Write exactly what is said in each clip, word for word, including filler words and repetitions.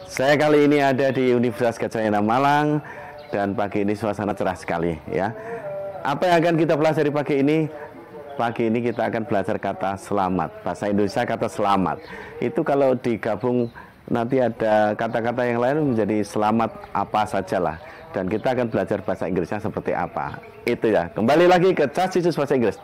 Saya kali ini ada di Universitas Gadjah Mada Malang dan pagi ini suasana cerah sekali ya. Apa yang akan kita pelajari pagi ini? Pagi ini kita akan belajar kata selamat. Bahasa Indonesia kata selamat. Itu kalau digabung nanti ada kata-kata yang lain menjadi selamat apa sajalah. Dan kita akan belajar bahasa Inggrisnya seperti apa. Itu ya. Kembali lagi ke Cacisus Bahasa Inggris.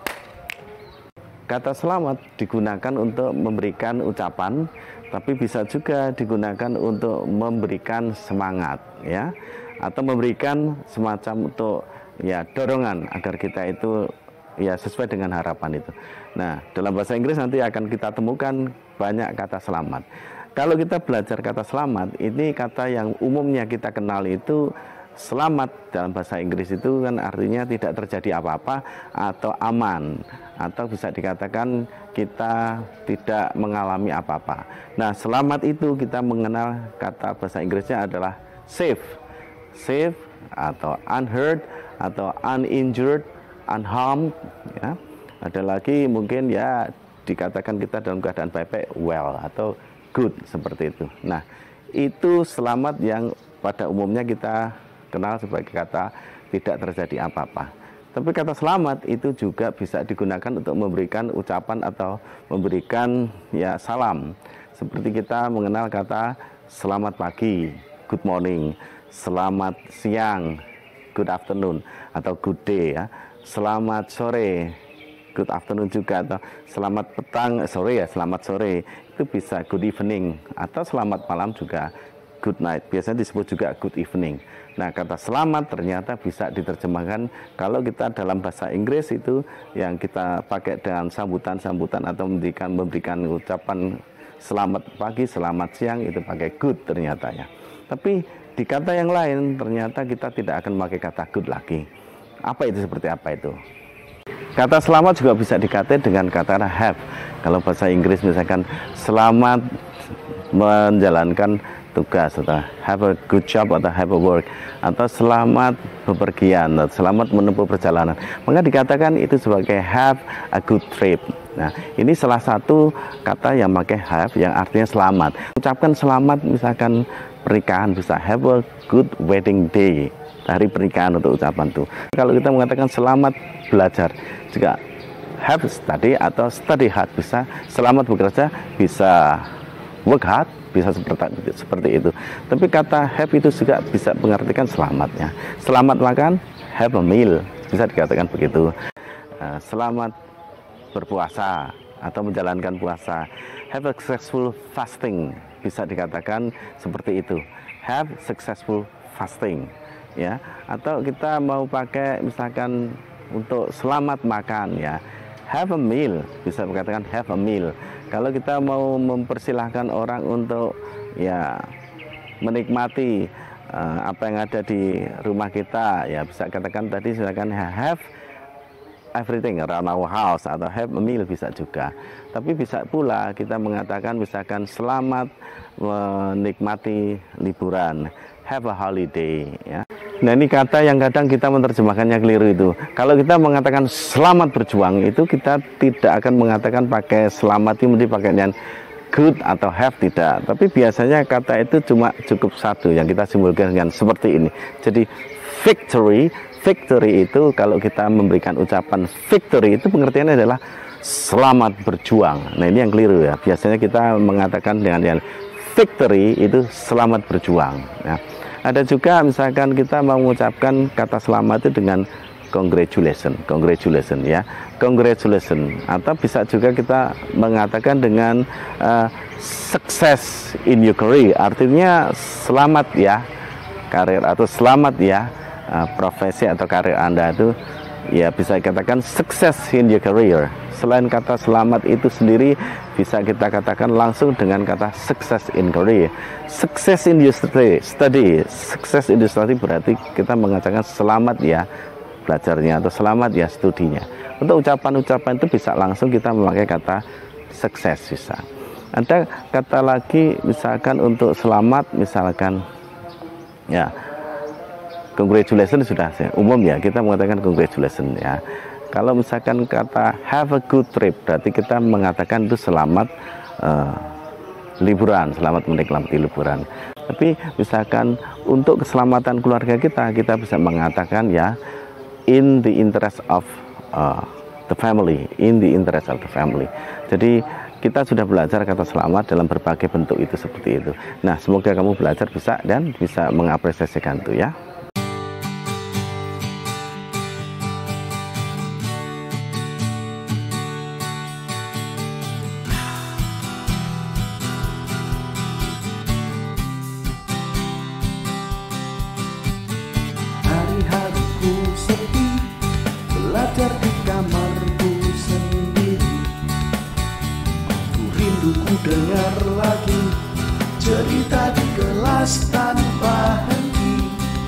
Kata selamat digunakan untuk memberikan ucapan, tapi bisa juga digunakan untuk memberikan semangat ya, atau memberikan semacam untuk ya dorongan agar kita itu ya sesuai dengan harapan itu. Nah, dalam bahasa Inggris nanti akan kita temukan banyak kata selamat. Kalau kita belajar kata selamat, ini kata yang umumnya kita kenal itu selamat dalam bahasa Inggris itu kan artinya tidak terjadi apa-apa atau aman, atau bisa dikatakan kita tidak mengalami apa-apa. Nah, selamat itu kita mengenal kata bahasa Inggrisnya adalah safe. Safe atau unhurt atau uninjured, unharmed ya. Ada lagi mungkin ya dikatakan kita dalam keadaan baik-baik, well atau good seperti itu. Nah, itu selamat yang pada umumnya kita kenal sebagai kata tidak terjadi apa-apa. Tapi kata selamat itu juga bisa digunakan untuk memberikan ucapan atau memberikan ya salam. Seperti kita mengenal kata selamat pagi, good morning, selamat siang, good afternoon atau good day ya. Selamat sore, good afternoon juga, atau selamat petang, sore ya, selamat sore. Itu bisa good evening, atau selamat malam juga good night. Biasanya disebut juga good evening. Nah, kata selamat ternyata bisa diterjemahkan kalau kita dalam bahasa Inggris itu yang kita pakai dengan sambutan-sambutan atau memberikan memberikan ucapan selamat pagi, selamat siang itu pakai good ternyata ya. Tapi di kata yang lain ternyata kita tidak akan memakai kata good lagi. Apa itu, seperti apa itu? Kata selamat juga bisa dikaitkan dengan kata have. Kalau bahasa Inggris misalkan selamat menjalankan tugas atau have a good job atau have a work, atau selamat bepergian atau selamat menempuh perjalanan, maka dikatakan itu sebagai have a good trip. Nah, ini salah satu kata yang pakai have yang artinya selamat. Ucapkan selamat misalkan pernikahan, bisa have a good wedding day, hari pernikahan untuk ucapan itu. Kalau kita mengatakan selamat belajar juga have study atau study hard, bisa selamat bekerja, bisa work hard, bisa seperti, seperti itu. Tapi kata have itu juga bisa mengartikan selamatnya. Selamat makan, have a meal, bisa dikatakan begitu. Uh, selamat berpuasa atau menjalankan puasa, have a successful fasting, bisa dikatakan seperti itu. Have successful fasting ya. Atau kita mau pakai misalkan untuk selamat makan ya, have a meal, bisa dikatakan have a meal. Kalau kita mau mempersilahkan orang untuk ya menikmati uh, apa yang ada di rumah kita, ya bisa katakan tadi silakan have everything around our house atau have a meal bisa juga. Tapi bisa pula kita mengatakan misalkan selamat menikmati liburan, have a holiday ya. Nah, ini kata yang kadang kita menerjemahkannya keliru itu. Kalau kita mengatakan selamat berjuang itu kita tidak akan mengatakan pakai selamat itu dipakai dengan good atau have, tidak. Tapi biasanya kata itu cuma cukup satu yang kita simbolkan dengan seperti ini. Jadi victory, victory itu kalau kita memberikan ucapan victory itu pengertiannya adalah selamat berjuang. Nah, ini yang keliru ya. Biasanya kita mengatakan dengan yang victory itu selamat berjuang ya. Ada juga misalkan kita mau mengucapkan kata selamat itu dengan congratulation, congratulation ya, congratulation. Atau bisa juga kita mengatakan dengan uh, success in your career, artinya selamat ya karir, atau selamat ya uh, profesi atau karir Anda itu ya, bisa dikatakan success in your career. Selain kata selamat itu sendiri bisa kita katakan langsung dengan kata success in career. Success in your study, study. Success in your study berarti kita mengatakan selamat ya belajarnya atau selamat ya studinya. Untuk ucapan-ucapan itu bisa langsung kita memakai kata sukses bisa. Ada kata lagi misalkan untuk selamat misalkan ya congratulations sudah umum ya, kita mengatakan congratulations ya. Kalau misalkan kata have a good trip berarti kita mengatakan itu selamat uh, liburan, selamat menikmati liburan. Tapi misalkan untuk keselamatan keluarga kita, kita bisa mengatakan ya, in the interest of uh, the family, in the interest of the family. Jadi kita sudah belajar kata selamat dalam berbagai bentuk itu seperti itu. Nah, semoga kamu belajar bisa dan bisa mengapresiasikan itu ya. Hari-hariku sepi, belajar di kamarku sendiri. Ku rindu ku dengar lagi cerita di kelas tanpa henti.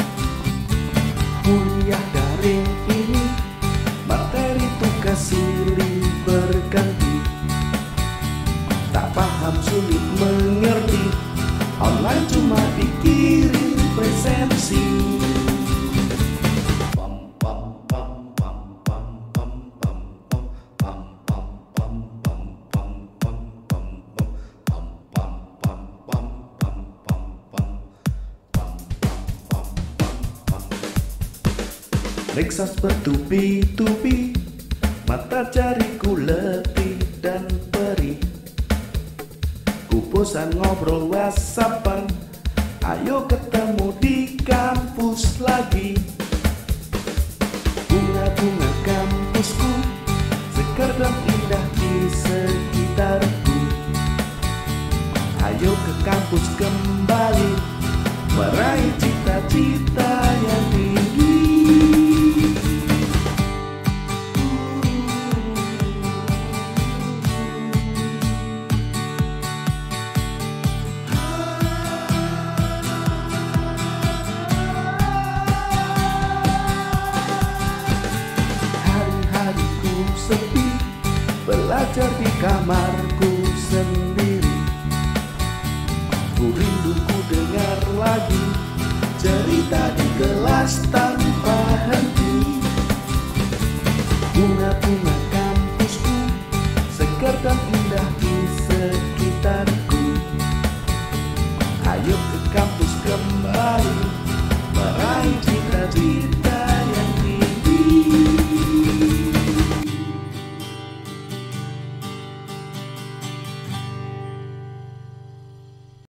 Kuliah daring ini, materi tugas silih berganti. Tak paham sulit mengerti, online cuma dikirim presensi. Reksas bertubi-tubi, mata jariku letih dan perih. Ku bosan ngobrol whatsappan, ayo ketemu di kampus lagi. Bunga-bunga kampusku segar dan indah di sekitarku. Ayo ke kampus kembali, meraih cita-cita yang tinggi. Hari-hariku sepi, belajar di kamarku sendiri. Ku rindu ku dengar lagi cerita di kelas tanpa henti. Bunga-bunga kampusku segar dan indah di sekitarku. Ayo ke kampus kembali, meraih cita-cita